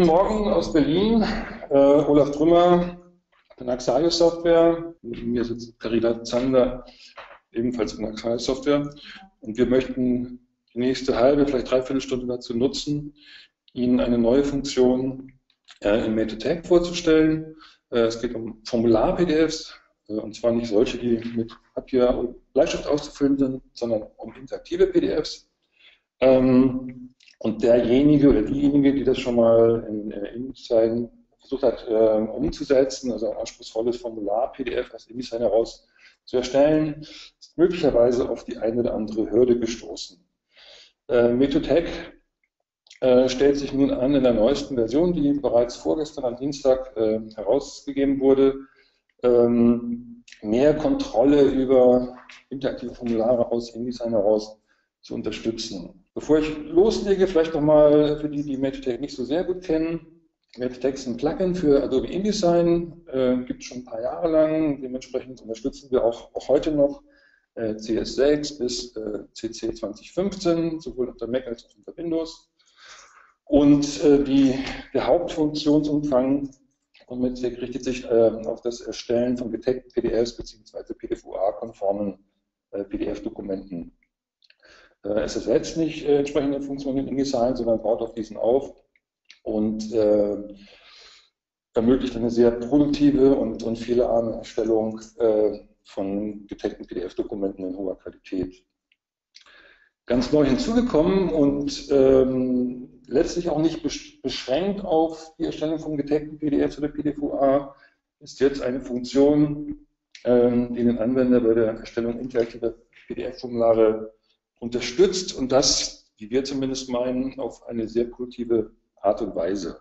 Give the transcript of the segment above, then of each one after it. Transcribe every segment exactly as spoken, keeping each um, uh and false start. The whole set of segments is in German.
Guten Morgen aus Berlin. Äh, Olaf Trümmer von Axarius Software. Neben mir sitzt Carina Zander, ebenfalls von Axarius Software. Und wir möchten die nächste halbe, vielleicht dreiviertel Stunde dazu nutzen, Ihnen eine neue Funktion äh, in Methotech vorzustellen. Äh, es geht um Formular-P D Fs, äh, und zwar nicht solche, die mit Papier und Bleistift auszufüllen sind, sondern um interaktive P D Fs. Ähm, Und derjenige oder diejenige, die das schon mal in äh, InDesign versucht hat äh, umzusetzen, also ein anspruchsvolles Formular-P D F aus InDesign heraus zu erstellen, ist möglicherweise auf die eine oder andere Hürde gestoßen. Äh, Methotech äh, stellt sich nun an in der neuesten Version, die bereits vorgestern am Dienstag äh, herausgegeben wurde, ähm, mehr Kontrolle über interaktive Formulare aus InDesign heraus zu unterstützen. Bevor ich loslege, vielleicht nochmal für die, die Methotech nicht so sehr gut kennen. Methotech ist ein Plugin für Adobe InDesign, äh, gibt es schon ein paar Jahre lang. Dementsprechend unterstützen wir auch, auch heute noch äh, C S sechs bis äh, C C zwanzig fünfzehn, sowohl unter Mac als auch unter Windows. Und äh, die, der Hauptfunktionsumfang von Methotech richtet sich äh, auf das Erstellen von getagten P D Fs bzw. P D F U A-konformen äh, P D F-Dokumenten. Es ersetzt nicht äh, entsprechende Funktionen in InDesign, sondern baut auf diesen auf und äh, ermöglicht eine sehr produktive und, und fehlerarme Erstellung äh, von getagten P D F-Dokumenten in hoher Qualität. Ganz neu hinzugekommen und ähm, letztlich auch nicht beschränkt auf die Erstellung von getagten P D Fs oder P D F U A ist jetzt eine Funktion, ähm, die den Anwender bei der Erstellung interaktiver P D F-Formulare unterstützt und das, wie wir zumindest meinen, auf eine sehr produktive Art und Weise.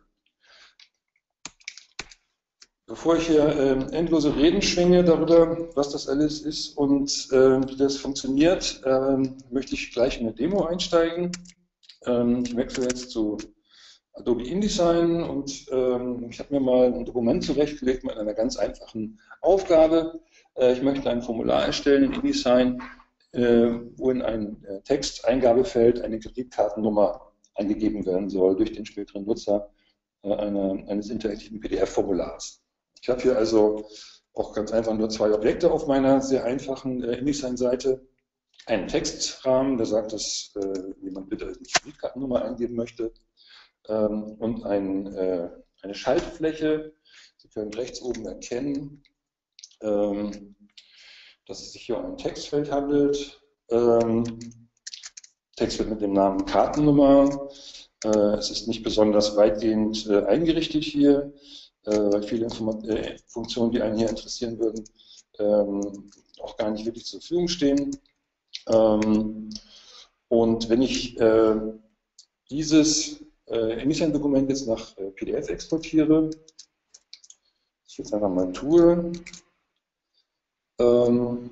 Bevor ich hier äh, endlose Reden schwinge darüber, was das alles ist und äh, wie das funktioniert, äh, möchte ich gleich in eine Demo einsteigen. Ähm, ich wechsle jetzt zu Adobe InDesign und äh, ich habe mir mal ein Dokument zurechtgelegt mit einer ganz einfachen Aufgabe. Äh, ich möchte ein Formular erstellen in InDesign, wo in ein Texteingabefeld eine Kreditkartennummer eingegeben werden soll durch den späteren Nutzer eine, eines interaktiven P D F-Formulars. Ich habe hier also auch ganz einfach nur zwei Objekte auf meiner sehr einfachen InDesign-Seite. Einen Textrahmen, der sagt, dass äh, jemand bitte die Kreditkartennummer eingeben möchte, ähm, und ein, äh, eine Schaltfläche. Sie können rechts oben erkennen, ähm, dass es sich hier um ein Textfeld handelt. Ähm, Textfeld mit dem Namen Kartennummer. Äh, es ist nicht besonders weitgehend äh, eingerichtet hier, äh, weil viele Informat äh, Funktionen, die einen hier interessieren würden, ähm, auch gar nicht wirklich zur Verfügung stehen. Ähm, und wenn ich äh, dieses äh, InDesign-Dokument jetzt nach äh, P D F exportiere, was ich jetzt einfach mal tue, Ähm,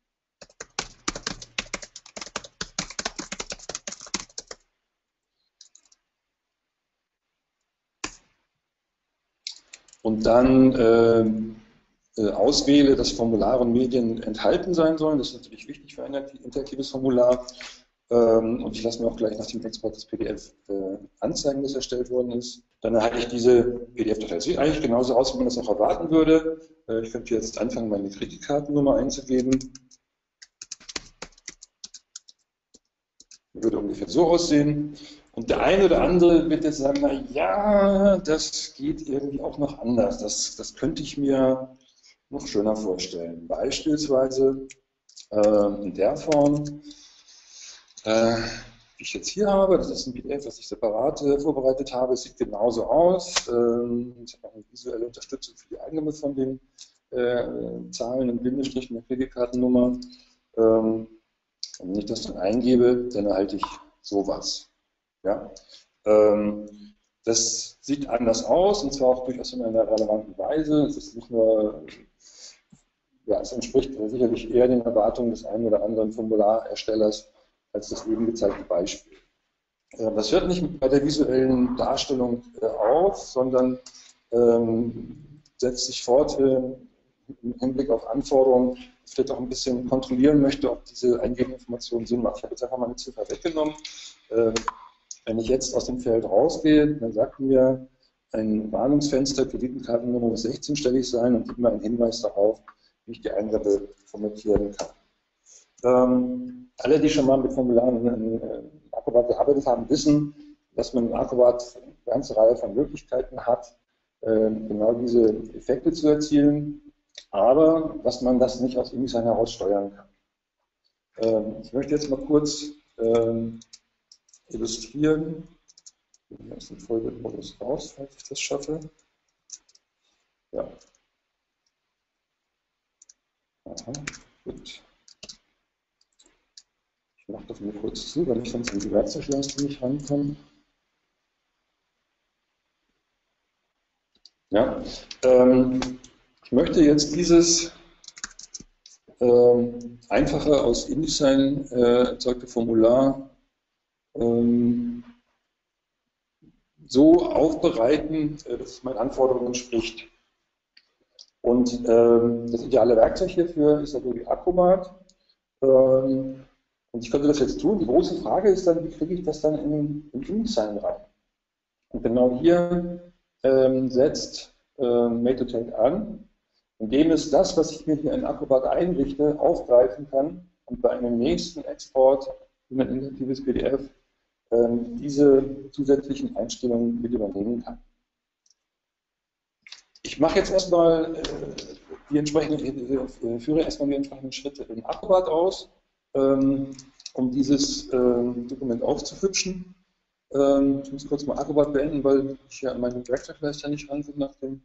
und dann äh, äh, auswähle, dass Formulare und Medien enthalten sein sollen. Das ist natürlich wichtig für ein interaktives Formular. Ähm, und ich lasse mir auch gleich nach dem Export des P D F äh, anzeigen, das erstellt worden ist. Dann erhalte ich diese P D F-Datei. Sieht eigentlich genauso aus, wie man das auch erwarten würde. Äh, ich könnte jetzt anfangen, meine Kreditkartennummer einzugeben. Würde ungefähr so aussehen. Und der eine oder andere wird jetzt sagen, na ja, das geht irgendwie auch noch anders. Das, das könnte ich mir noch schöner vorstellen. Beispielsweise äh, in der Form, äh, wie ich jetzt hier habe. Das ist ein P D F, das ich separat äh, vorbereitet habe. Es sieht genauso aus. Ähm, ich habe auch eine visuelle Unterstützung für die Einnahme von den äh, Zahlen und Bindestrichen der Kreditkartennummer. Ähm, Und wenn ich das dann eingebe, dann erhalte ich sowas. Ja? Ähm, das sieht anders aus und zwar auch durchaus in einer relevanten Weise. Es ist nicht nur, ja, es entspricht sicherlich eher den Erwartungen des einen oder anderen Formularerstellers als das eben gezeigte Beispiel. Äh, das hört nicht bei der visuellen Darstellung äh, auf, sondern ähm, setzt sich fort äh, im Hinblick auf Anforderungen, vielleicht auch ein bisschen kontrollieren möchte, ob diese eingegebene Information Sinn macht. Ich habe jetzt einfach mal eine Ziffer weggenommen. Äh, wenn ich jetzt aus dem Feld rausgehe, dann sagt mir ein Warnungsfenster, Kreditkartennummer muss sechzehnstellig sein und immer ein Hinweis darauf, wie ich die Eingabe formatieren kann. Ähm, alle, die schon mal mit Formularen in, in Acrobat gearbeitet haben, wissen, dass man in Acrobat eine ganze Reihe von Möglichkeiten hat, äh, genau diese Effekte zu erzielen, aber dass man das nicht aus InDesign heraus steuern kann. Ähm, ich möchte jetzt mal kurz ähm, illustrieren. Ich nehme aus dem Vollbildmodus raus, falls ich das schaffe. Ja. Aha, gut. Ich mache das mal kurz zu, weil ich sonst in die Werkzeugleiste nicht rankomme. Ja, ähm, ich möchte jetzt dieses ähm, einfache aus InDesign äh, erzeugte Formular ähm, so aufbereiten, äh, dass es meinen Anforderungen entspricht. Und ähm, das ideale Werkzeug hierfür ist natürlich Acrobat. Ähm, und ich könnte das jetzt tun. Die große Frage ist dann, wie kriege ich das dann in, in InDesign rein? Und genau hier ähm, setzt ähm, Made-to-Take an, indem es das, was ich mir hier in Acrobat einrichte, aufgreifen kann und bei einem nächsten Export in ein interaktives P D F ähm, diese zusätzlichen Einstellungen mit übernehmen kann. Ich mache jetzt erstmal äh, die entsprechenden, äh, führe erstmal die entsprechenden Schritte in Acrobat aus, ähm, um dieses äh, Dokument aufzuhübschen. Ähm, ich muss kurz mal Acrobat beenden, weil ich hier an meinen Werkzeugleiste nicht rankomme nach dem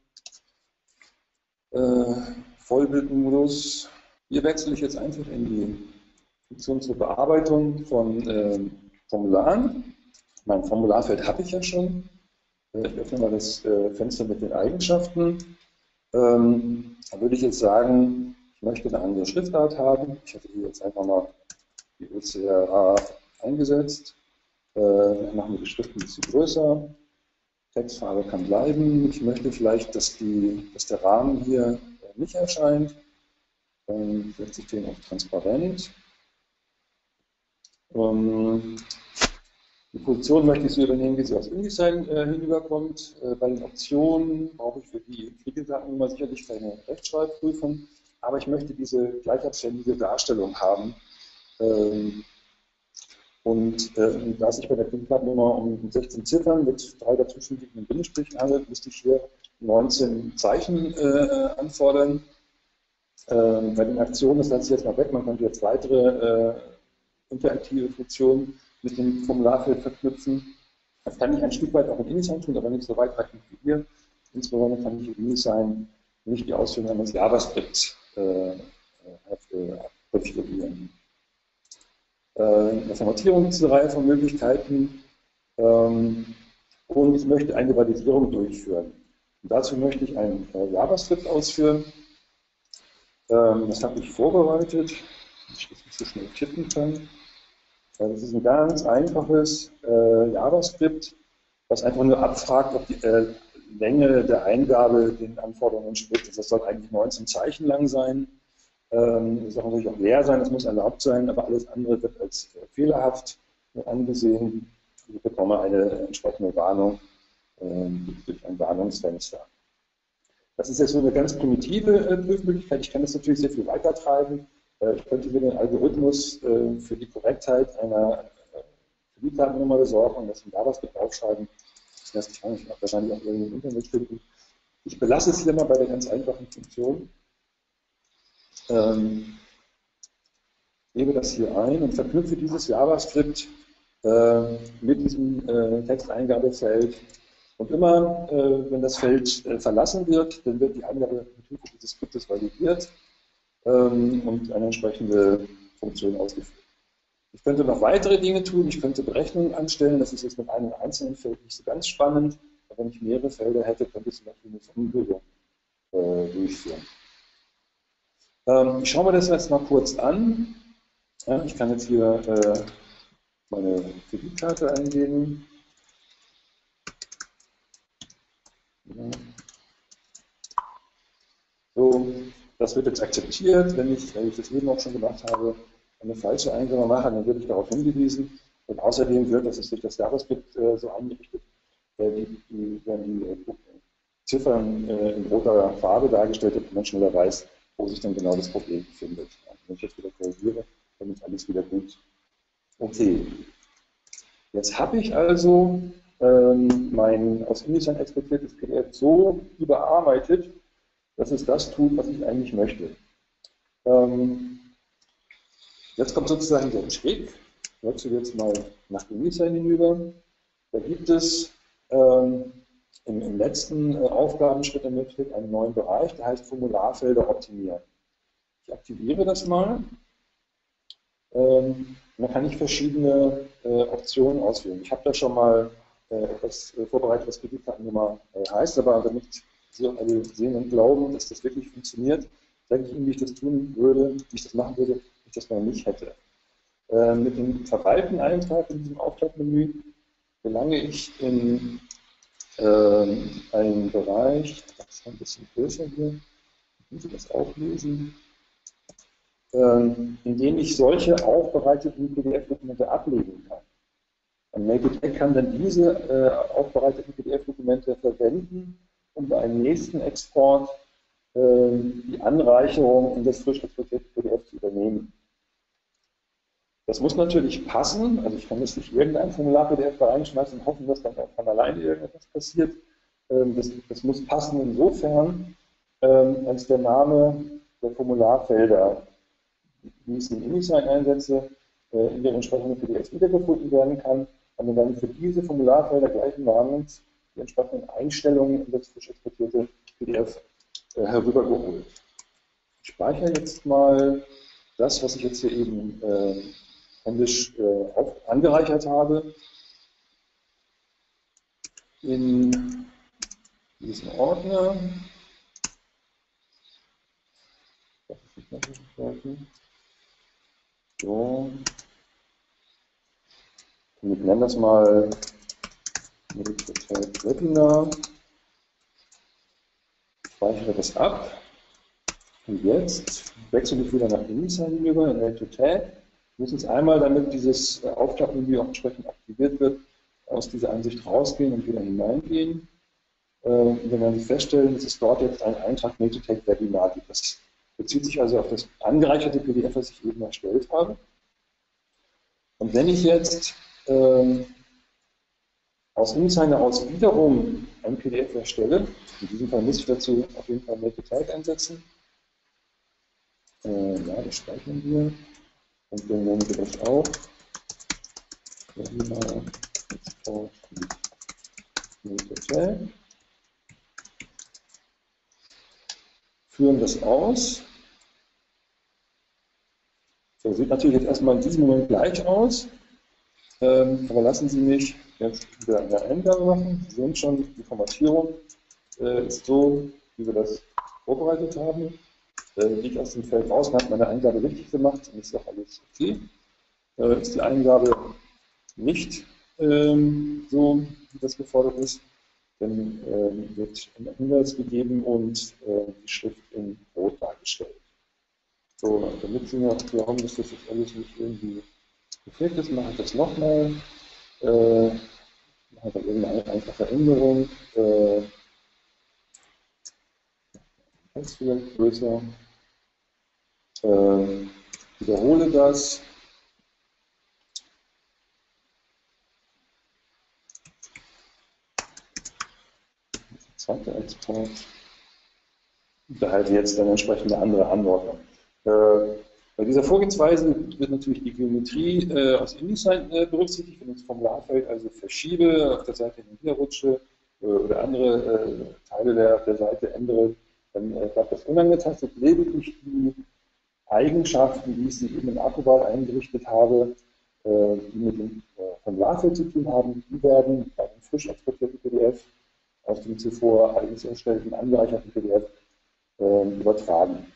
äh, Vollbildmodus. Hier wechsle ich jetzt einfach in die Funktion zur Bearbeitung von äh, Formularen. Mein Formularfeld habe ich ja schon. Ich öffne mal das äh, Fenster mit den Eigenschaften. Ähm, da würde ich jetzt sagen, ich möchte eine andere Schriftart haben. Ich hätte hier jetzt einfach mal die O C R A eingesetzt. Äh, machen wir die Schrift ein bisschen größer. Textfarbe kann bleiben. Ich möchte vielleicht, dass, die, dass der Rahmen hier äh, nicht erscheint. Dann setze ich den auf transparent. Ähm, Die Position möchte ich so übernehmen, wie sie aus InDesign äh, hinüberkommt. Äh, bei den Optionen brauche ich für die Kreditkartennummer sicherlich keine Rechtschreibprüfung, aber ich möchte diese gleichabständige Darstellung haben. Ähm, und äh, da es sich bei der Kreditkartennummer um sechzehn Ziffern mit drei dazwischenliegenden Bindestrichen handelt, müsste ich hier neunzehn Zeichen äh, anfordern. Ähm, bei den Aktionen, das lasse ich jetzt mal weg, man könnte jetzt weitere äh, interaktive Funktionen mit dem Formularfeld verknüpfen. Das kann ich ein Stück weit auch in InDesign tun, aber nicht so weitreichend wie hier. Insbesondere kann ich in InDesign nicht die Ausführung eines JavaScripts äh, konfigurieren. Äh, in der Formatierung gibt es eine Reihe von Möglichkeiten ähm, und ich möchte eine Validierung durchführen. Und dazu möchte ich ein äh, JavaScript ausführen. Ähm, das habe ich vorbereitet, dass ich das nicht so schnell tippen kann. Das ist ein ganz einfaches äh, JavaScript, was einfach nur abfragt, ob die äh, Länge der Eingabe den Anforderungen entspricht. Das soll eigentlich neunzehn Zeichen lang sein. Ähm, das soll natürlich auch leer sein, das muss erlaubt sein, aber alles andere wird als äh, fehlerhaft angesehen. Ich bekomme eine entsprechende Warnung äh, durch ein Warnungsfenster. Das ist jetzt so eine ganz primitive äh, Prüfmöglichkeit. Ich kann das natürlich sehr viel weiter treiben. Ich könnte mir den Algorithmus äh, für die Korrektheit einer äh, Kreditkartennummer besorgen und das in JavaScript aufschreiben. Das kann ich wahrscheinlich auch irgendwie im Internet finden. Ich belasse es hier mal bei der ganz einfachen Funktion. Ähm, gebe das hier ein und verknüpfe dieses JavaScript äh, mit diesem äh, Texteingabefeld. Und immer, äh, wenn das Feld äh, verlassen wird, dann wird die Eingabe mit Hilfe dieses Skriptes validiert und eine entsprechende Funktion ausgeführt. Ich könnte noch weitere Dinge tun, ich könnte Berechnungen anstellen, das ist jetzt mit einem einzelnen Feld nicht so ganz spannend, aber wenn ich mehrere Felder hätte, könnte ich zum Beispiel eine Vermöbelung äh, durchführen. Ähm, ich schaue mir das jetzt mal kurz an. Ja, ich kann jetzt hier äh, meine Kreditkarte eingeben. Ja. So. Das wird jetzt akzeptiert. Wenn ich, wenn ich das eben auch schon gemacht habe, eine falsche Eingabe mache, dann wird ich darauf hingewiesen. Und außerdem wird, das ist durch das JavaScript äh, so eingerichtet, äh, die, die, werden die äh, Ziffern äh, in roter Farbe dargestellt, damit man schneller weiß, wo sich dann genau das Problem befindet. Also wenn ich jetzt wieder korrigiere, dann ist alles wieder gut. Okay. Jetzt habe ich also ähm, mein aus InDesign exportiertes P D F so überarbeitet, dass es das tut, was ich eigentlich möchte. Ähm, jetzt kommt sozusagen der Trick. Ich wechsle jetzt mal nach InDesign hinüber. Da gibt es ähm, im, im letzten äh, Aufgabenschritt im Trick einen neuen Bereich, der heißt Formularfelder optimieren. Ich aktiviere das mal. Ähm, dann kann ich verschiedene äh, Optionen auswählen. Ich habe da schon mal äh, etwas äh, vorbereitet, was Kreditkartennummer äh, heißt, aber damit Sie auch alle sehen und glauben, dass das wirklich funktioniert, sage ich Ihnen, wie ich das tun würde, wie ich das machen würde, wenn ich das noch nicht hätte. Äh, mit dem Verwalten-Eintrag in diesem Aufklappmenü gelange ich in äh, einen Bereich, das ist ein bisschen größer hier, können Sie das auch lesen, indem ich solche aufbereiteten P D F-Dokumente ablegen kann. Und Naked kann dann diese äh, aufbereiteten P D F-Dokumente verwenden, um bei einem nächsten Export äh, die Anreicherung in das frisch exportierte P D F zu übernehmen. Das muss natürlich passen, also ich kann jetzt nicht irgendein Formular-P D F da reinschmeißen und hoffen, dass dann auch von alleine irgendetwas passiert. Ähm, das, das muss passen insofern, ähm, als der Name der Formularfelder, wie ich es in InDesign einsetze, in den entsprechenden P D Fs wiedergefunden werden kann, und dann für diese Formularfelder gleichen Namens die entsprechenden Einstellungen in das frisch exportierte P D F äh, herübergeholt. Ich speichere jetzt mal das, was ich jetzt hier eben äh, händisch äh, auf, angereichert habe, in diesen Ordner. Das ist nicht mehr so. Und ich nenne das mal Webinar. Speichere das ab. Und jetzt wechsle ich wieder nach InDesign hinüber in Add to Tag. Ich muss jetzt einmal, damit dieses Aufklappmenü auch entsprechend aktiviert wird, aus dieser Ansicht rausgehen und wieder hineingehen. Und dann werden Sie feststellen, dass es dort jetzt einen Eintrag Add to Tag Webinar gibt. Das bezieht sich also auf das angereicherte P D F, was ich eben erstellt habe. Und wenn ich jetzt ähm, aus InDesign heraus wiederum ein P D F erstelle, in diesem Fall muss ich dazu auf jeden Fall Add to Tag einsetzen. Äh, ja, das speichern wir. Und dann nennen wir das auch. Webinar Export mit Tag. Führen das aus. So, sieht natürlich jetzt erstmal in diesem Moment gleich aus. Ähm, aber lassen Sie mich jetzt wieder eine Eingabe machen. Sie sehen schon, die Formatierung äh, ist so, wie wir das vorbereitet haben. Äh, gehe ich aus dem Feld raus und habe meine Eingabe richtig gemacht, dann ist doch alles okay. Äh, ist die Eingabe nicht ähm, so, wie das gefordert ist, dann ähm, wird ein Hinweis gegeben und äh, die Schrift in Rot dargestellt. So, damit Sie noch glauben, dass das jetzt alles nicht irgendwie gefällt ist, mache ich das nochmal. Äh, mache dann irgendeine einfache Änderung. Äh, Text vielleicht größer. Äh, wiederhole das. Zweiter Export. Behalte jetzt dann entsprechend eine andere Anordnung. Äh, bei dieser Vorgehensweise wird natürlich die Geometrie äh, aus InDesign äh, berücksichtigt. Wenn ich das Formularfeld also verschiebe, auf der Seite hinrutsche äh, oder andere äh, Teile der, der Seite ändere, dann äh, bleibt das unangetastet. Lediglich die Eigenschaften, wie ich sie eben in Acrobat eingerichtet habe, äh, die mit dem äh, Formularfeld zu tun haben, die werden bei dem frisch exportierten P D F aus dem zuvor eigens erstellten angereicherten P D F äh, übertragen.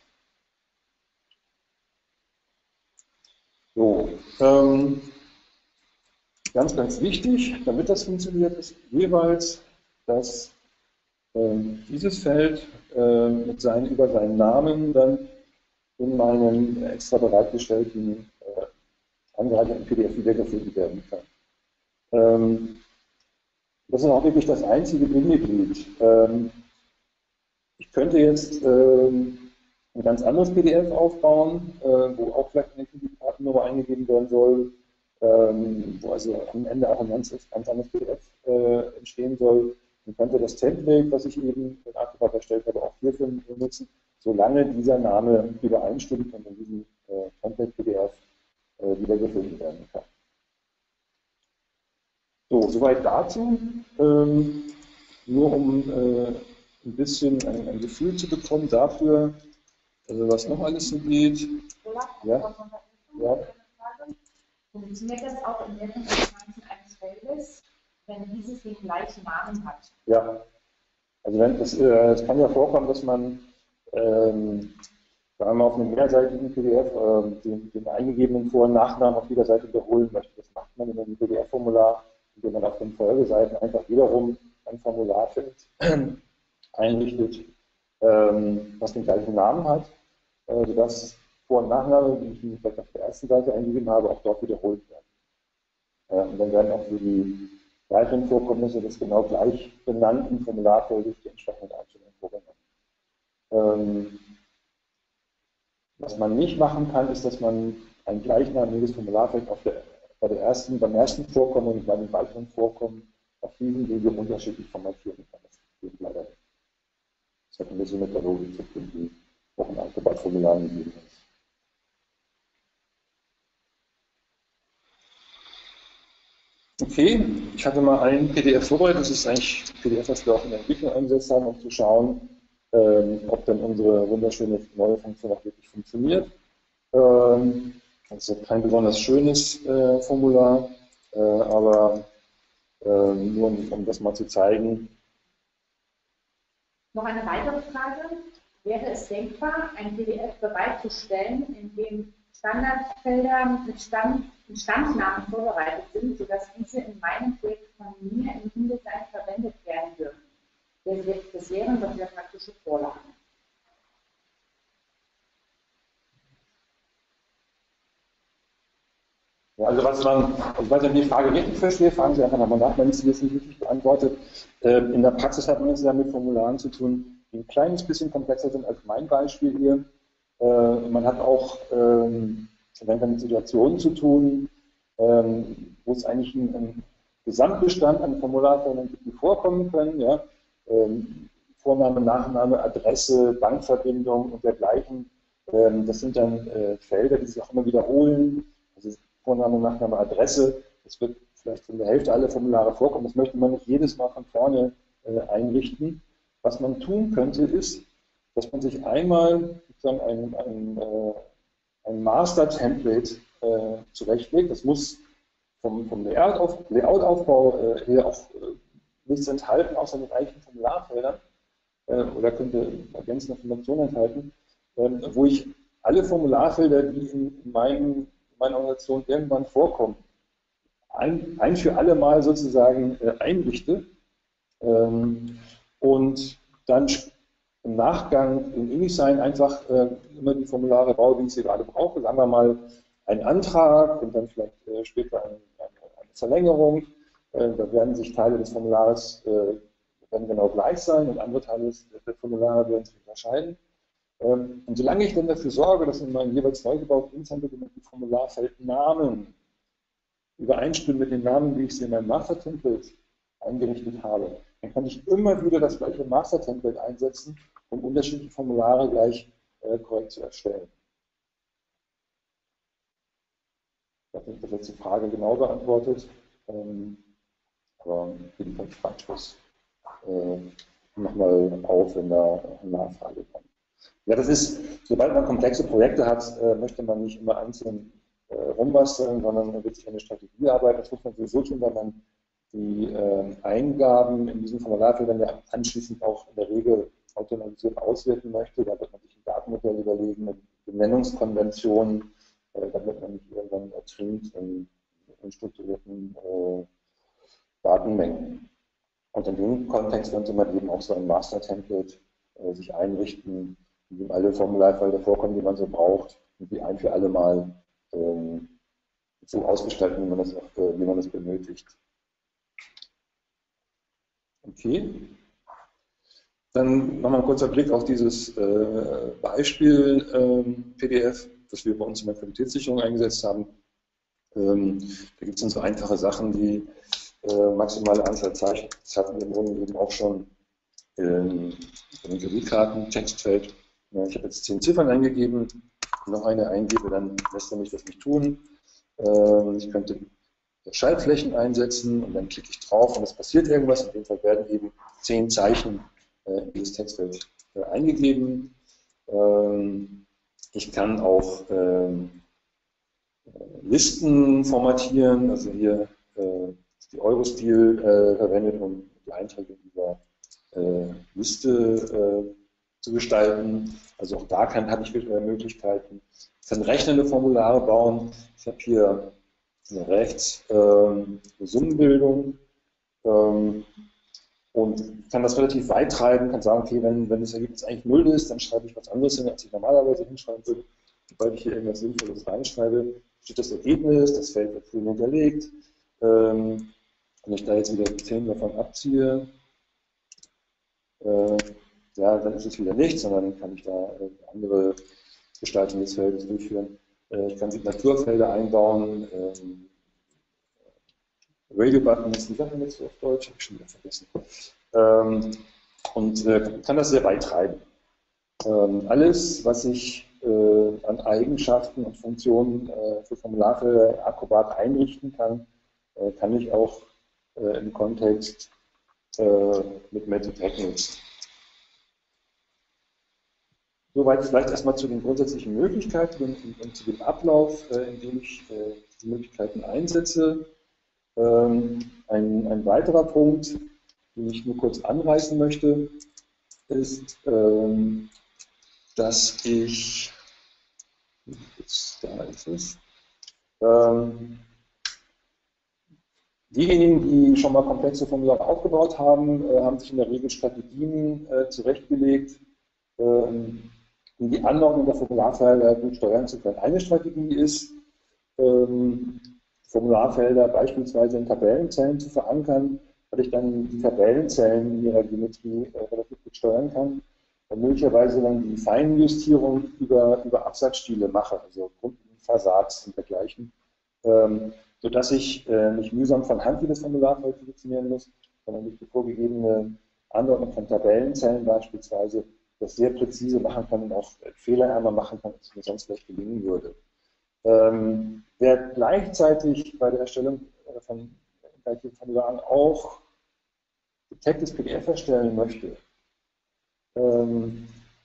So, ähm, ganz, ganz wichtig, damit das funktioniert, ist jeweils, dass äh, dieses Feld äh, mit seinen, über seinen Namen dann in meinem extra bereitgestellten äh, angereicherten P D F wiedergefunden werden kann. Ähm, Das ist auch wirklich das einzige Bindeglied. Ähm, ich könnte jetzt ähm, ein ganz anderes P D F aufbauen, äh, wo auch vielleicht eine Kreditkartennummer eingegeben werden soll, ähm, wo also am Ende auch ein ganz, ganz anderes P D F äh, entstehen soll. Man könnte das Template, was ich eben in Acrobat erstellt habe, auch hierfür benutzen, solange dieser Name übereinstimmt und in diesem äh, Template-P D F äh, wiedergefunden werden kann. So, soweit dazu. Ähm, nur um äh, ein bisschen ein, ein Gefühl zu bekommen dafür, also was noch alles so geht. Ja? Ja. Funktioniert das auch in mehreren Instanzen eines Feldes, wenn dieses den gleichen Namen hat? Ja, also wenn das, äh, es kann ja vorkommen, dass man ähm, sagen wir mal auf einem mehrseitigen P D F äh, den, den eingegebenen Vor- und Nachnamen auf jeder Seite wiederholen möchte. Das macht man in einem P D F-Formular, indem man auf den Folgeseiten einfach wiederum ein Formularfeld einrichtet, ähm, was den gleichen Namen hat, äh, sodass Vor- und Nachname, die ich vielleicht auf der ersten Seite eingegeben habe, auch dort wiederholt werden. Äh, und dann werden auch für die weiteren Vorkommnisse des genau gleich benannten Formularfeldes die entsprechenden Einstellungen vorgenommen. Ähm, was man nicht machen kann, ist, dass man ein gleichnamiges Formularfeld auf der, bei der ersten, beim ersten Vorkommen und bei den weiteren Vorkommen auf diesem Wege unterschiedlich formatieren kann. Das geht leider nicht. Das hat ein bisschen mit der Logik zu tun, die auch in Acrobat-Formularen gegeben ist. Okay, ich hatte mal ein P D F vorbereitet, das ist eigentlich ein P D F, das wir auch in der Entwicklung eingesetzt haben, um zu schauen, ähm, ob denn unsere wunderschöne neue Funktion auch wirklich funktioniert. Ähm, das ist kein besonders schönes äh, Formular, äh, aber äh, nur um, um das mal zu zeigen. Noch eine weitere Frage. Wäre es denkbar, ein P D F bereitzustellen, in dem Standardfelder mit Stand, Standnamen vorbereitet sind, sodass diese in meinem Projekt von mir im InDesign verwendet werden dürfen? Das wären doch sehr praktische Vorlagen. Ja, also was man, ich weiß nicht, ob ich die Frage richtig verstehe, fragen Sie einfach nochmal nach, wenn ich sie jetzt nicht richtig beantwortet. Ähm, in der Praxis hat man es ja mit Formularen zu tun, die ein kleines bisschen komplexer sind als mein Beispiel hier. Äh, man hat auch ähm, mit Situationen zu tun, ähm, wo es eigentlich einen, einen Gesamtbestand an Formularfeldern gibt, die vorkommen können. Ja? Ähm, Vorname, Nachname, Adresse, Bankverbindung und dergleichen. Ähm, das sind dann äh, Felder, die sich auch immer wiederholen. Also Vorname, Nachname, Adresse. Das wird vielleicht in der Hälfte aller Formulare vorkommen. Das möchte man nicht jedes Mal von vorne äh, einrichten. Was man tun könnte, ist, dass man sich einmal sozusagen ein, ein, äh, ein Master-Template äh, zurechtlegt. Das muss vom, vom Layout-Aufbau Layout äh, her auch äh, nichts enthalten, außer den reichen Formularfeldern äh, oder könnte ergänzende Informationen enthalten, äh, wo ich alle Formularfelder, die in, in meinem meiner Organisation irgendwann vorkommen, ein, ein für alle Mal sozusagen äh, einrichte ähm, und dann im Nachgang in InDesign einfach äh, immer die Formulare baue, wie ich sie gerade brauche. Sagen wir mal einen Antrag und dann vielleicht äh, später eine, eine, eine Verlängerung. Äh, da werden sich Teile des Formulars äh, werden genau gleich sein und andere Teile des, der Formulare werden sich unterscheiden. Und solange ich dann dafür sorge, dass in meinem jeweils neu gebauten InDesign-Dokument Formularfeldnamen übereinstimmen mit den Namen, wie ich sie in meinem Master-Template eingerichtet habe, dann kann ich immer wieder das gleiche Master-Template einsetzen, um unterschiedliche Formulare gleich äh, korrekt zu erstellen. Ich habe nicht die letzte Frage genau beantwortet, ähm, aber jedenfalls fragt das äh, nochmal auf, wenn da eine Nachfrage kommt. Ja, das ist, sobald man komplexe Projekte hat, äh, möchte man nicht immer einzeln äh, rumbasteln, sondern man wird sich eine Strategie arbeiten. Das muss man sowieso tun, weil man die äh, Eingaben in diesen Formularfeldern ja anschließend auch in der Regel automatisiert auswerten möchte. Da wird man sich ein Datenmodell überlegen, eine Benennungskonvention, äh, damit man nicht irgendwann ertrinkt in unstrukturierten äh, Datenmengen. Und in dem Kontext könnte man eben auch so ein Master-Template äh, sich einrichten, in dem alle Formularfelder vorkommen, die man so braucht, und die ein für alle Mal ähm, so ausgestalten, wie man das, auch, äh, wie man das benötigt. Okay. Dann nochmal ein kurzer Blick auf dieses äh, Beispiel ähm, P D F, das wir bei uns in der Qualitätssicherung eingesetzt haben. Ähm, da gibt es dann so einfache Sachen wie äh, maximale Anzahl Zeichen. Das hatten wir im Grunde eben auch schon ähm, bei den Kreditkarten-Textfeld. Ja, ich habe jetzt zehn Ziffern eingegeben, noch eine eingebe, dann lässt er mich das nicht tun. Ähm, ich könnte Schaltflächen einsetzen und dann klicke ich drauf und es passiert irgendwas. In dem Fall werden eben zehn Zeichen äh, in dieses Textfeld äh, eingegeben. Ähm, ich kann auch ähm, Listen formatieren, also hier äh, ist die Eurostil äh, verwendet, um die Einträge dieser äh, Liste äh, zu gestalten. Also auch da kann, habe ich äh, Möglichkeiten. Ich kann rechnende Formulare bauen. Ich habe hier rechts ähm, eine Summenbildung ähm, und kann das relativ weit treiben, kann sagen, okay, wenn, wenn das Ergebnis eigentlich null ist, dann schreibe ich was anderes hin, als ich normalerweise hinschreiben würde. Sobald ich hier irgendwas Sinnvolles reinschreibe, steht das Ergebnis, das Feld wird grün hinterlegt. Ähm, wenn ich da jetzt wieder zehn davon abziehe, äh, ja, dann ist es wieder nichts, sondern kann ich da äh, andere Gestaltung des Feldes durchführen. Äh, ich kann Signaturfelder einbauen. Ähm, Radio-Button ist die Sache jetzt auf Deutsch, habe ich schon wieder vergessen. Ähm, und äh, kann das sehr weit treiben. Ähm, alles, was ich äh, an Eigenschaften und Funktionen äh, für Formulare Acrobat einrichten kann, äh, kann ich auch äh, im Kontext äh, mit Method nutzen. Soweit vielleicht erstmal zu den grundsätzlichen Möglichkeiten und, und zu dem Ablauf, äh, in dem ich äh, die Möglichkeiten einsetze. Ähm, ein, ein weiterer Punkt, den ich nur kurz anreißen möchte, ist, ähm, dass ich, jetzt, da ist es, ähm, diejenigen, die schon mal komplexe Formulare aufgebaut haben, äh, haben sich in der Regel Strategien äh, zurechtgelegt, ähm, um die Anordnung der Formularfelder gut steuern zu können. Eine Strategie ist, ähm, Formularfelder beispielsweise in Tabellenzellen zu verankern, weil ich dann die Tabellenzellen in ihrer Geometrie äh, relativ gut steuern kann und möglicherweise dann die Feinjustierung über, über Absatzstile mache, also Versatz und dergleichen, ähm, sodass ich äh, nicht mühsam von Hand jedes Formularfeld funktionieren muss, sondern durch die vorgegebene Anordnung von Tabellenzellen beispielsweise das sehr präzise machen kann und auch Fehler einmal machen kann, als mir sonst vielleicht gelingen würde. Ähm, wer gleichzeitig bei der Erstellung von Formularen auch getecktes P D F erstellen möchte, ähm,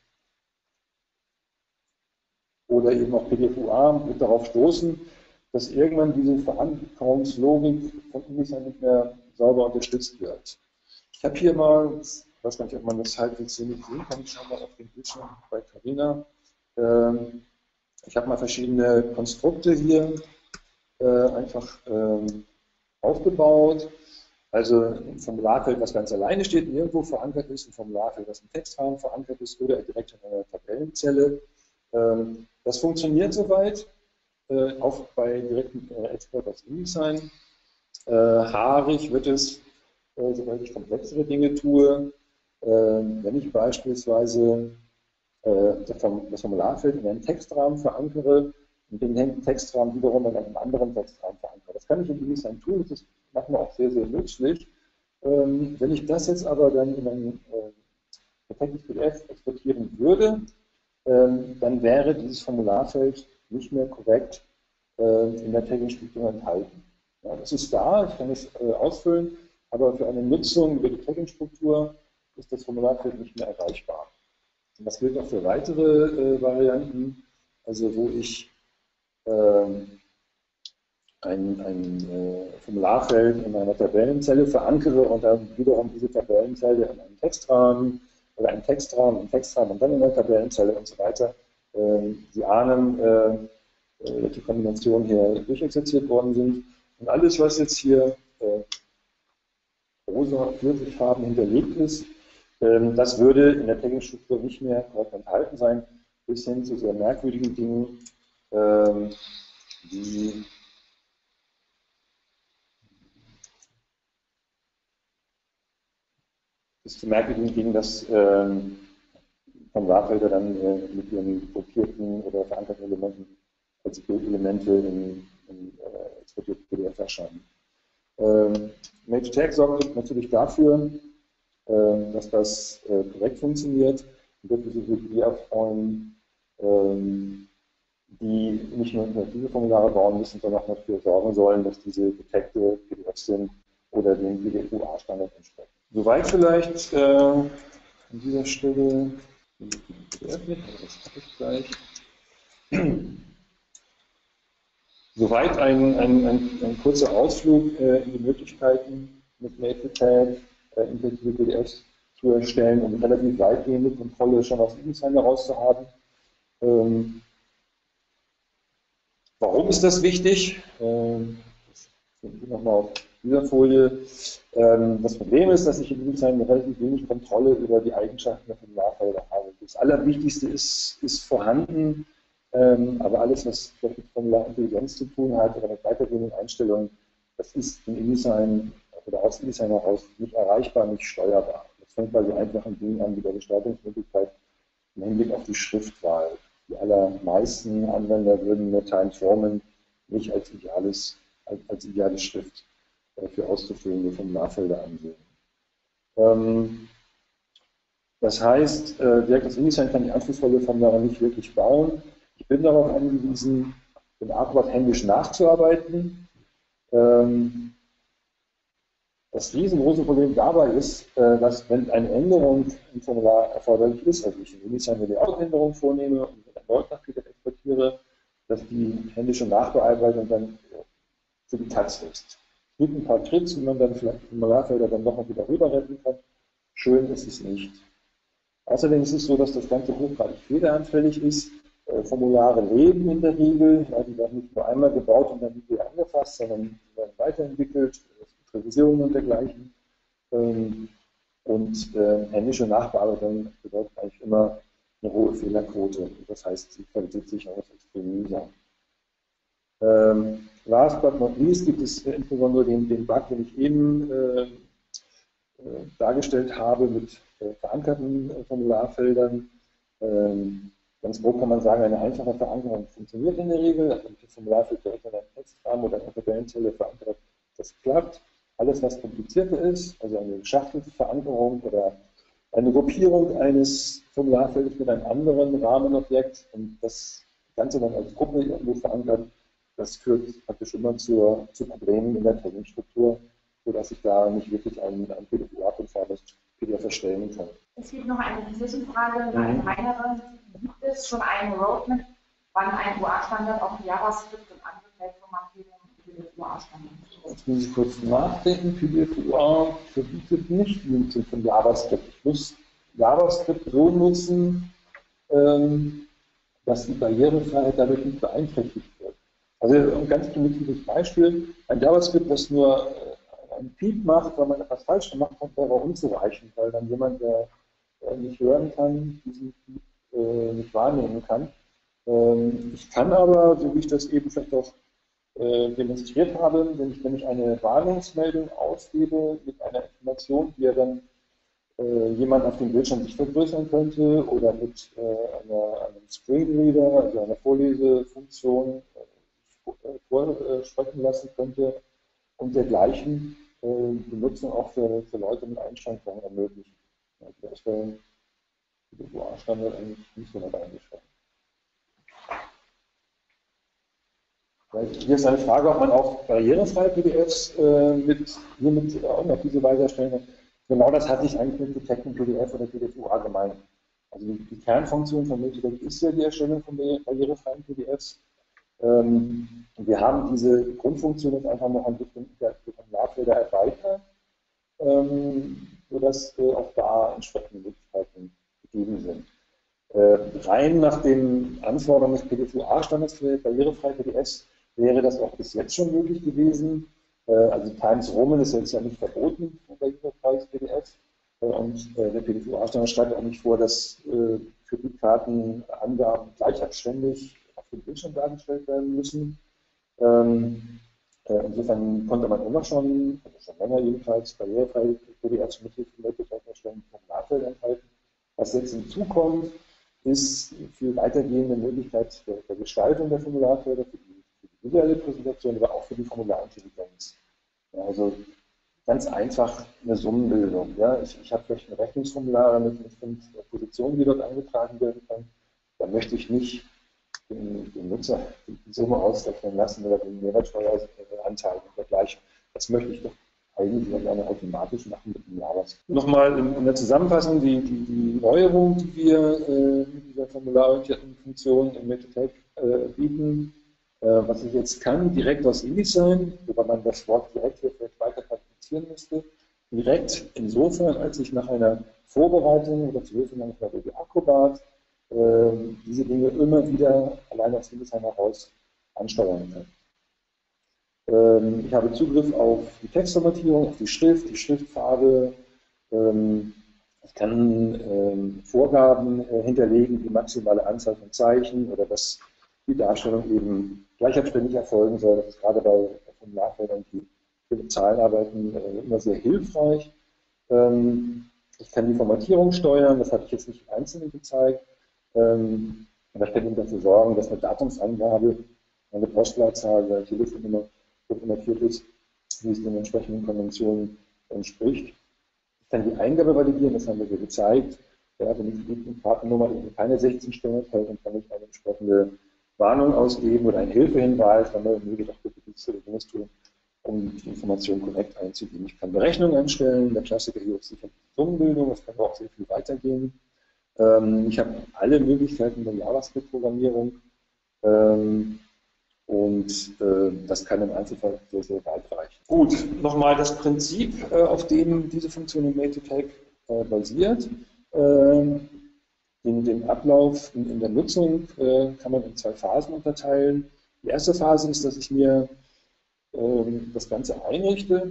oder eben auch P D F U A, wird darauf stoßen, dass irgendwann diese Verankerungslogik von InDesign nicht mehr sauber unterstützt wird. Ich habe hier mal, ich weiß gar nicht, ob man das halbwegs so nicht sehen kann, ich schaue mal auf den Bildschirm bei Carina. Ähm, ich habe mal verschiedene Konstrukte hier äh, einfach ähm, aufgebaut. Also ein Formularfeld, was ganz alleine steht, nirgendwo verankert ist, ein Formularfeld, das im Textrahmen verankert ist oder direkt in einer Tabellenzelle. Ähm, das funktioniert soweit, äh, auch bei direktem äh, Export aus InDesign. Äh, haarig wird es, äh, sobald ich komplexere Dinge tue, äh, wenn ich beispielsweise äh, das Formularfeld in einem Textrahmen verankere und den Textrahmen wiederum in einem anderen Textrahmen verankere. Das kann ich in InDesign tun, das ist manchmal auch sehr, sehr nützlich. Ähm, wenn ich das jetzt aber dann in ein äh, perfektes P D F exportieren würde, ähm, dann wäre dieses Formularfeld nicht mehr korrekt äh, in der Tagging-Struktur enthalten. Ja, das ist da, ich kann es äh, ausfüllen, aber für eine Nutzung über die Tagging-Struktur ist das Formularfeld nicht mehr erreichbar. Und das gilt auch für weitere äh, Varianten, also wo ich ähm, ein, ein äh, Formularfeld in einer Tabellenzelle verankere und dann wiederum diese Tabellenzelle in einen Textrahmen oder einen Textrahmen, einen Textrahmen und dann in einer Tabellenzelle und so weiter. Ähm, Sie ahnen, äh, welche Kombinationen hier durchexerziert worden sind. Und alles, was jetzt hier äh, rosa Pfirsichfarben hinterlegt ist, ähm, das würde in der Tagging-Struktur nicht mehr korrekt enthalten sein, bis hin zu sehr merkwürdigen Dingen, ähm, wie ist zu merken hingegen, dass ähm, Formularfelder dann äh, mit ihren gruppierten oder verankerten Elementen als Bildelemente in, in äh, exportierten P D F erscheinen. Ähm, Major Tag sorgt natürlich dafür, äh, dass das äh, korrekt funktioniert und dafür sind P D F-Rollen, ähm, die nicht nur interaktive Formulare bauen müssen, sondern auch dafür sorgen sollen, dass diese getagte P D Fs sind oder dem P D F U A-Standard entsprechen. Soweit vielleicht äh, an dieser Stelle P D F mit, aber das habe ich gleich. Soweit ein, ein, ein, ein kurzer Ausflug äh, in die Möglichkeiten, mit Maple-Tag äh, interaktive P D Fs zu erstellen und relativ weitgehende Kontrolle schon aus InDesign heraus zu haben. Ähm, warum ist das wichtig? Ähm, das finden wir nochmal auf dieser Folie. Ähm, das Problem ist, dass ich in InDesign relativ wenig Kontrolle über die Eigenschaften der Formularfelder habe. Das Allerwichtigste ist, ist vorhanden. Ähm, aber alles, was mit Formularintelligenz zu tun hat oder mit weitergehenden Einstellungen, das ist in InDesign oder aus InDesign heraus nicht erreichbar, nicht steuerbar. Das fängt bei so einfachen Dingen an wie der Gestaltungsmöglichkeit im Hinblick auf die Schriftwahl. Die allermeisten Anwender würden eine Times Roman nicht als ideales, als, als ideale Schrift äh, für auszufüllende Formularfelder ansehen. Ähm, das heißt, äh, direkt aus InDesign kann ich anspruchsvolle Formulare nicht wirklich bauen. Ich bin darauf angewiesen, in Acrobat händisch nachzuarbeiten. Ähm, das riesengroße Problem dabei ist, äh, dass wenn eine Änderung im Formular erforderlich ist, also ich in InDesign eine Layout-Änderung vornehme und erneut nach P D F exportiere, dass die händische Nachbearbeitung dann für die Katz ist. Es gibt ein paar Tricks, wie man dann vielleicht Formularfelder dann nochmal wieder rüber retten kann. Schön ist es nicht. Außerdem ist es so, dass das Ganze hochgradig fehleranfällig ist. Formulare leben in der Regel, ja, die werden nicht nur einmal gebaut und dann wieder angefasst, sondern werden weiterentwickelt, es gibt Revisionen und dergleichen. Und äh, händische Nachbearbeitung bedeutet eigentlich immer eine hohe Fehlerquote. Das heißt, sie qualifiziert sich auch extrem mühsam. Ähm, last but not least gibt es insbesondere den, den Bug, den ich eben äh, äh, dargestellt habe mit äh, verankerten äh, Formularfeldern. Ähm, Ganz grob kann man sagen, eine einfache Verankerung funktioniert in der Regel. Also wenn ich das Formularfeld direkt in einem Textrahmen oder einer Tabellenzelle verankert, das klappt. Alles, was komplizierter ist, also eine geschachtelte Verankerung oder eine Gruppierung eines Formularfeldes mit einem anderen Rahmenobjekt und das Ganze dann als Gruppe irgendwo verankert, das führt praktisch immer zur, zu Problemen in der Tagging-Struktur, sodass ich da nicht wirklich ein, ein P D F U-konformes P D F erstellen kann. Es gibt noch eine Zwischenfrage, eine kleinere. Gibt es schon eine Roadmap, wann ein U A-Standard auf JavaScript und andere Feldformatierungen P D F U A-Standard? Jetzt muss ich kurz nachdenken. P D F U A verbietet nicht die Nutzung von JavaScript. Ich muss JavaScript so nutzen, ähm, dass die Barrierefreiheit dadurch nicht beeinträchtigt wird. Also ein ganz primitives Beispiel, ein JavaScript, das nur äh, einen Piep macht, weil man etwas falsch gemacht hat, wäre unzureichend, weil dann jemand, der äh, nicht hören kann, diesen Piep äh, nicht wahrnehmen kann. Ähm, ich kann aber, so wie ich das eben vielleicht auch äh, demonstriert habe, wenn ich nämlich eine Warnungsmeldung ausgebe mit einer Information, die ja dann äh, jemand auf dem Bildschirm sich vergrößern könnte oder mit äh, einer, einem Screenreader, also einer Vorlesefunktion, äh, vorsprechen lassen könnte und dergleichen äh, die Nutzung auch für, für Leute mit Einschränkungen ermöglichen. Also das wäre der U A-Standard eigentlich nicht so weit eingeschränkt. Hier ist eine Frage, ob man auch barrierefreie P D Fs äh, mit, hier mit äh, auf diese Weise erstellen kann. Genau das hatte ich eigentlich mit Detecting P D F oder P D F U A gemeint. Also die, die Kernfunktion von Multitext ist ja die Erstellung von barrierefreien P D Fs. Ähm, wir haben diese Grundfunktion jetzt einfach noch ein bisschen der Formularfelder erweitert, ähm, sodass äh, auch da entsprechende Möglichkeiten gegeben sind. Äh, rein nach den Anforderungen des P D F U A-Standards für barrierefreie P D Fs wäre das auch bis jetzt schon möglich gewesen. Äh, also Times Roman ist jetzt ja nicht verboten für barrierefreies P D F. Äh, und äh, der P D F U A-Standard schreibt auch nicht vor, dass äh, Kreditkartenangaben gleichabständig auf dem Bildschirm dargestellt werden müssen. Ähm, Insofern konnte man immer schon, also schon länger jedenfalls, barrierefreie P D Fs mit Hilfe von MakeText erstellen, Formularfelder enthalten. Was jetzt hinzukommt, ist viel weitergehende Möglichkeit der, der Gestaltung der Formularfelder für die, für die visuelle Präsentation, aber auch für die Formularintelligenz. Ja, also ganz einfach eine Summenbildung. Ja. Ich, ich habe vielleicht ein Rechnungsformular mit, mit fünf Positionen, die dort eingetragen werden können. Da möchte ich nicht den, den Nutzer die Summe ausrechnen lassen oder den Mehrwertsteueranteil und dergleichen. Das möchte ich doch eigentlich gerne automatisch machen mit dem JavaScript. Nochmal in, in der Zusammenfassung die, die, die Neuerung, die wir äh, mit dieser formularorientierten Funktion im MakeText äh, bieten. Äh, was ich jetzt kann, direkt aus InDesign, wobei man das Wort direkt hier vielleicht weiter qualifizieren müsste, direkt insofern, als ich nach einer Vorbereitung oder zu Hilfe nach Adobe Acrobat äh, diese Dinge immer wieder allein aus InDesign heraus ansteuern kann. Ich habe Zugriff auf die Textformatierung, auf die Schrift, die Schriftfarbe. Ich kann Vorgaben hinterlegen, die maximale Anzahl von Zeichen oder dass die Darstellung eben gleichabständig erfolgen soll. Das ist gerade bei Formularfeldern, die mit Zahlen arbeiten, immer sehr hilfreich. Ich kann die Formatierung steuern, das habe ich jetzt nicht einzeln gezeigt. Aber ich kann eben dafür sorgen, dass eine Datumsangabe, eine Postleitzahl, eine Telefonnummer dokumentiert ist, wie es den entsprechenden Konventionen entspricht. Ich kann die Eingabe validieren, das haben wir hier gezeigt. Ja, wenn die Kartennummer keine sechzehn Stellen enthält, dann kann ich eine entsprechende Warnung ausgeben oder einen Hilfehinweis, dann möge doch bitte dieses oder jenes tun, um die Information korrekt einzugeben. Ich kann Berechnungen anstellen, der Klassiker hier ist sicher die Summenbildung, das kann aber auch sehr viel weitergehen. Ähm, ich habe alle Möglichkeiten der JavaScript-Programmierung. Ähm, Und äh, das kann im Einzelfall sehr, sehr weit reichen. Gut, nochmal das Prinzip, äh, auf dem diese Funktion im MakeText äh, basiert. Äh, den, den Ablauf in, in der Nutzung äh, kann man in zwei Phasen unterteilen. Die erste Phase ist, dass ich mir äh, das Ganze einrichte.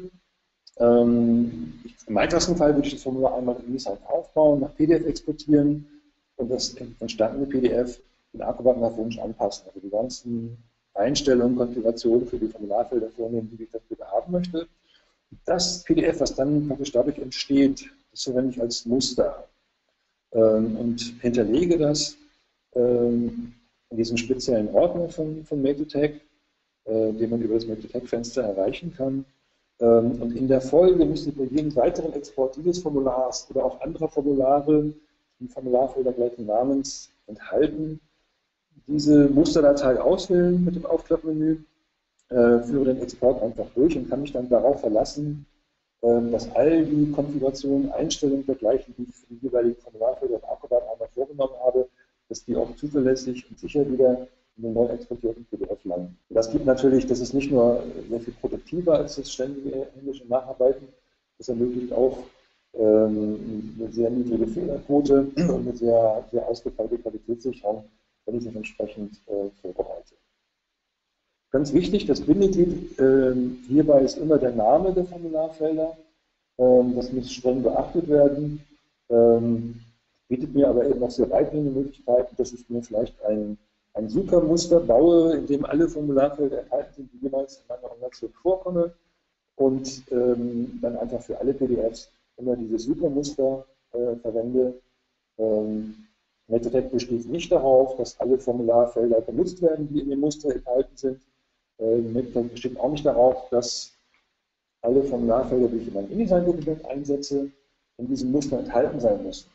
Ähm, ich, Im einfachsten Fall würde ich das Formular einmal in InDesign aufbauen, nach P D F exportieren und das entstandene P D F in Acrobat nach Wunsch anpassen. Also die ganzen Einstellungen, Konfigurationen für die Formularfelder vornehmen, die ich das bitte haben möchte. Das P D F, was dann praktisch dadurch entsteht, das verwende ich als Muster ähm, und hinterlege das ähm, in diesem speziellen Ordner von, von MakeText, äh, den man über das MakeText-Fenster erreichen kann. Ähm, und in der Folge müssen bei jedem weiteren Export dieses Formulars oder auch anderer Formulare, die Formularfelder gleichen Namens enthalten, diese Musterdatei auswählen mit dem Aufklappmenü, äh, führe den Export einfach durch und kann mich dann darauf verlassen, äh, dass all die Konfigurationen, Einstellungen dergleichen, die ich für die jeweiligen Formularfelder im Acrobat einmal vorgenommen habe, dass die auch zuverlässig und sicher wieder in den neu exportierten P D F landen. Das gibt natürlich, das ist nicht nur sehr viel produktiver als das ständige händische Nacharbeiten, das ermöglicht auch ähm, eine sehr niedrige Fehlerquote und eine sehr, sehr ausgefeilte Qualitätssicherung, wenn ich das entsprechend äh, vorbereite. Ganz wichtig, das Bindeglied äh, hierbei ist immer der Name der Formularfelder. Ähm, das muss streng beachtet werden. Ähm, bietet mir aber eben auch sehr weitgehende Möglichkeiten, dass ich mir vielleicht ein, ein Supermuster baue, in dem alle Formularfelder enthalten sind, die jemals in meiner Organisation vorkommen und ähm, dann einfach für alle P D Fs immer dieses Supermuster äh, verwende. Ähm, MakeText besteht nicht darauf, dass alle Formularfelder benutzt werden, die in dem Muster enthalten sind. Äh, MakeText besteht auch nicht darauf, dass alle Formularfelder, die ich in meinem InDesign-Dokument einsetze, in diesem Muster enthalten sein müssen.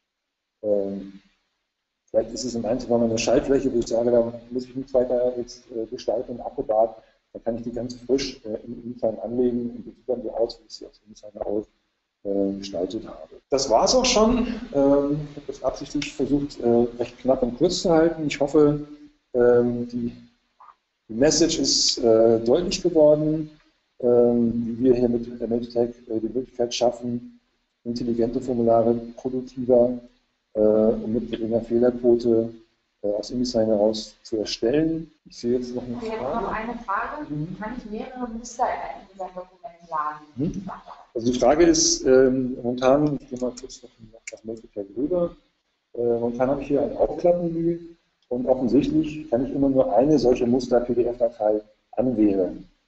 Ähm, vielleicht ist es im Einzelfall eine Schaltfläche, wo ich sage, da muss ich nichts weiter jetzt äh, gestalten in Acrobat, da kann ich die ganz frisch äh, in InDesign anlegen und die sieht dann so aus, wie ich sie aus InDesign aus gestaltet habe. Das war es auch schon. Ich habe das absichtlich versucht, recht knapp und kurz zu halten. Ich hoffe, die Message ist deutlich geworden, wie wir hier mit der MakeText die Möglichkeit schaffen, intelligente Formulare produktiver und mit geringer Fehlerquote aus InDesign heraus zu erstellen. Ich sehe jetzt noch eine Frage. Jetzt noch eine Frage. Mhm. Kann ich mehrere Muster in ein InDesign-Dokument laden? Mhm. Also die Frage ist, ähm, momentan, ich gehe mal kurz noch nach MakeText rüber, äh, momentan habe ich hier ein Aufklappmenü und offensichtlich kann ich immer nur eine solche Muster-P D F-Datei anwählen.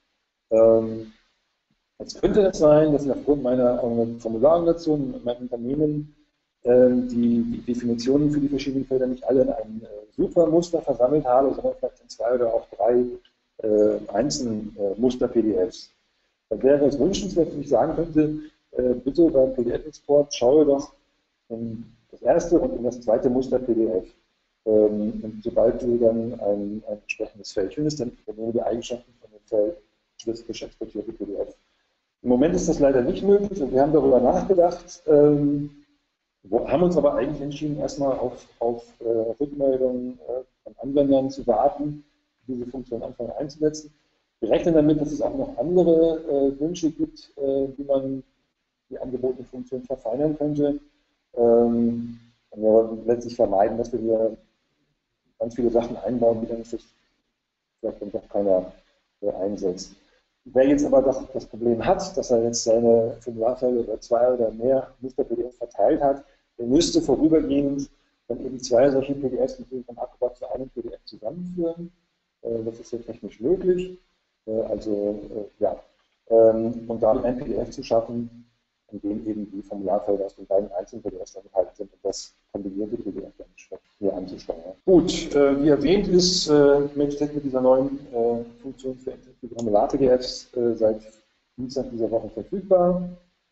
Ähm, jetzt könnte es sein, dass ich aufgrund meiner Formularorganisation in meinem Unternehmen ähm, die, die Definitionen für die verschiedenen Felder nicht alle in ein äh, Supermuster versammelt habe, sondern vielleicht in zwei oder auch drei äh, einzelnen äh, Muster-P D Fs. Da wäre es wünschenswert, wenn ich sagen könnte, äh, bitte beim P D F-Export schaue doch in das erste und in das zweite Muster P D F. Ähm, und sobald du dann ein, ein entsprechendes Feld findest, dann übernehme die Eigenschaften von dem Feld statistisch exportierte P D F. Im Moment ist das leider nicht möglich und wir haben darüber nachgedacht, ähm, haben uns aber eigentlich entschieden, erstmal auf, auf äh, Rückmeldungen äh, von Anwendern zu warten, diese Funktion anfangen einzusetzen. Wir rechnen damit, dass es auch noch andere äh, Wünsche gibt, äh, wie man die angebotene Funktion verfeinern könnte. Ähm, und wir wollen letztlich vermeiden, dass wir hier ganz viele Sachen einbauen, die dann sich vielleicht dann doch keiner äh, einsetzt. Wer jetzt aber doch das Problem hat, dass er jetzt seine Formularfelder oder zwei oder mehr Muster-P D F verteilt hat, der müsste vorübergehend dann eben zwei solche P D Fs mit Hilfe von Acrobat zu einem P D F zusammenführen. Äh, das ist ja technisch möglich. Äh, also, äh, ja. Ähm, und damit ein P D F zu schaffen, in dem eben die Formularfelder aus den beiden einzelnen P D Fs enthalten sind und das kombinierte P D F dann hier anzusteuern. Gut, äh, wie erwähnt ist äh, Magitech mit dieser neuen äh, Funktion für Formular-P D Fs äh, seit Dienstag dieser Woche verfügbar.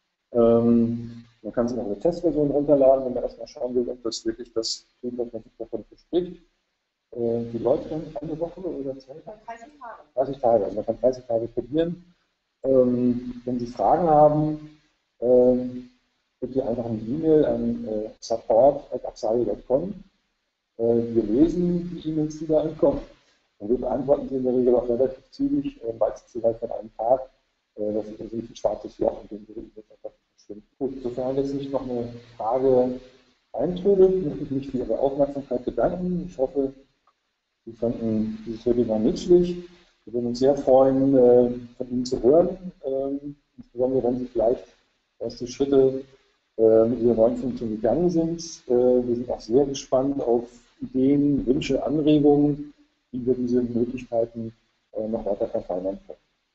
Ähm, man kann sich noch eine Testversion runterladen, wenn man erstmal schauen will, ob das wirklich das tut, was man sich davon verspricht. Äh, die läuft dann eine Woche oder zwei? dreißig Tage. dreißig Tage, also man kann dreißig Tage probieren. Ähm, wenn Sie Fragen haben, ähm, bitte einfach eine E-Mail an äh, support at axalia punkt com. Äh, wir lesen die E-Mails, die da ankommen. Und wir beantworten sie in der Regel auch relativ zügig, äh, meistens innerhalb von einem Tag. Äh, das ist also nicht ein schwarzes Loch, in dem wir E-Mails einfach verschwinden. Gut, sofern jetzt nicht noch eine Frage eintrudelt, möchte ich mich für Ihre Aufmerksamkeit bedanken. Ich hoffe, Sie fanden dieses Webinar nützlich. Wir würden uns sehr freuen, äh, von Ihnen zu hören, ähm, insbesondere wenn Sie vielleicht erste Schritte äh, mit dieser neuen Funktion gegangen sind. Äh, wir sind auch sehr gespannt auf Ideen, Wünsche, Anregungen, wie wir diese Möglichkeiten äh, noch weiter verfeinern können.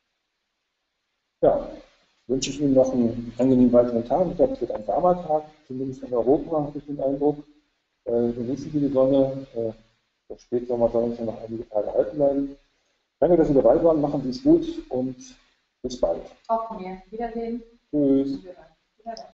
Ja, wünsche ich Ihnen noch einen angenehmen weiteren Tag. Ich glaube, es wird ein warmer Tag, zumindest in Europa, habe ich den Eindruck. Äh, genießen Sie die Sonne. Äh, der Spätsommer soll uns ja noch einige Tage halten bleiben. Danke, dass Sie dabei waren. Machen Sie es gut und bis bald. Auch von mir. Wiedersehen. Tschüss. Wiedersehen.